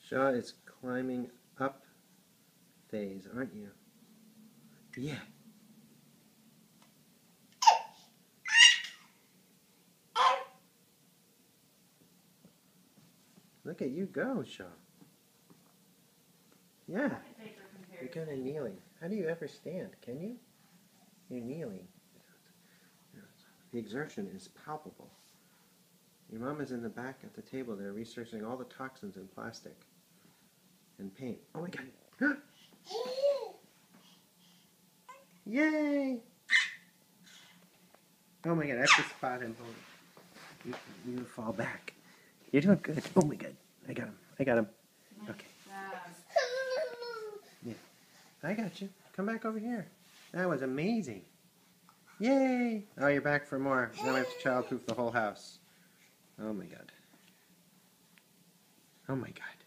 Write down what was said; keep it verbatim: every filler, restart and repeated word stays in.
Shaw is climbing up phase, aren't you? Yeah. Look at you go, Shaw. Yeah. You're good at kneeling. How do you ever stand? Can you? You're kneeling. The exertion is palpable. Your mom is in the back at the table there researching all the toxins in plastic and paint. Oh my god. Yay! Oh my god, that's the spot him. You, you fall back. You're doing good. Oh my god. I got him. I got him. Okay. Yeah. I got you. Come back over here. That was amazing. Yay! Oh, you're back for more. Now we have to childproof the whole house. Oh my god. Oh my god.